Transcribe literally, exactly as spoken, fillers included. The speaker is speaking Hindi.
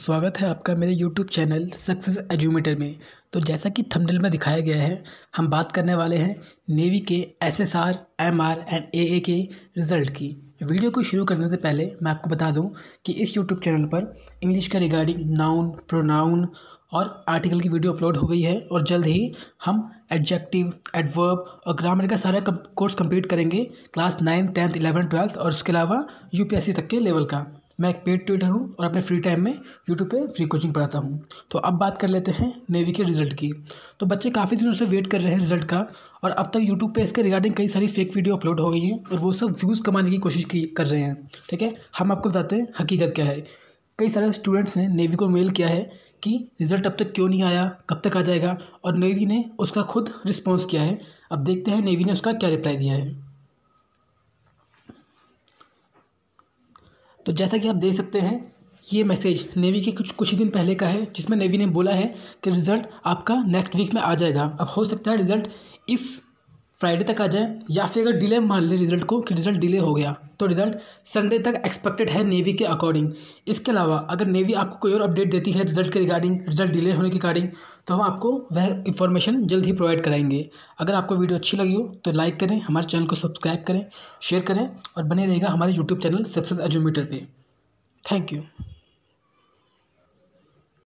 स्वागत है आपका मेरे यूट्यूब चैनल सक्सेस एजुमेटर में। तो जैसा कि थंबनेल में दिखाया गया है, हम बात करने वाले हैं नेवी के एसएसआर, एमआर एंड एए के रिज़ल्ट की। वीडियो को शुरू करने से पहले मैं आपको बता दूं कि इस यूट्यूब चैनल पर इंग्लिश का रिगार्डिंग नाउन, प्रोनाउन और आर्टिकल की वीडियो अपलोड हो गई है और जल्द ही हम एडजेक्टिव, एडवर्ब और ग्रामर का सारा कोर्स कंप्लीट करेंगे class nine, tenth, eleven, twelfth और उसके अलावा यूपीएससी तक के लेवल का। मैं एक पेड ट्यूटर हूँ और अपने फ्री टाइम में यूट्यूब पे फ्री कोचिंग पढ़ाता हूँ। तो अब बात कर लेते हैं नेवी के रिज़ल्ट की। तो बच्चे काफ़ी दिनों से वेट कर रहे हैं रिज़ल्ट का और अब तक यूट्यूब पे इसके रिगार्डिंग कई सारी फेक वीडियो अपलोड हो गई हैं और वो सब व्यूज़ कमाने की कोशिश की कर रहे हैं। ठीक है, हम आपको बताते हैं हकीकत क्या है। कई सारे स्टूडेंट्स ने नेवी को मेल किया है कि रिज़ल्ट अब तक क्यों नहीं आया, कब तक आ जाएगा, और नेवी ने उसका खुद रिस्पॉन्स किया है। अब देखते हैं नेवी ने उसका क्या रिप्लाई दिया है। तो जैसा कि आप देख सकते हैं, ये मैसेज नेवी के कुछ कुछ ही दिन पहले का है, जिसमें नेवी ने बोला है कि रिज़ल्ट आपका नेक्स्ट वीक में आ जाएगा। अब हो सकता है रिज़ल्ट इस फ्राइडे तक आ जाए, या फिर अगर डिले मान ले रिज़ल्ट को कि रिज़ल्ट डिले हो गया तो रिज़ल्ट संडे तक एक्सपेक्टेड है नेवी के अकॉर्डिंग। इसके अलावा अगर नेवी आपको कोई और अपडेट देती है रिज़ल्ट के रिगार्डिंग, रिज़ल्ट डिले होने के रिगार्डिंग, तो हम आपको वह इन्फॉर्मेशन जल्द ही प्रोवाइड कराएंगे। अगर आपको वीडियो अच्छी लगी हो तो लाइक करें, हमारे चैनल को सब्सक्राइब करें, शेयर करें और बने रहेगा हमारे यूट्यूब चैनल सक्सेस एजुमेटर पे। Thank you.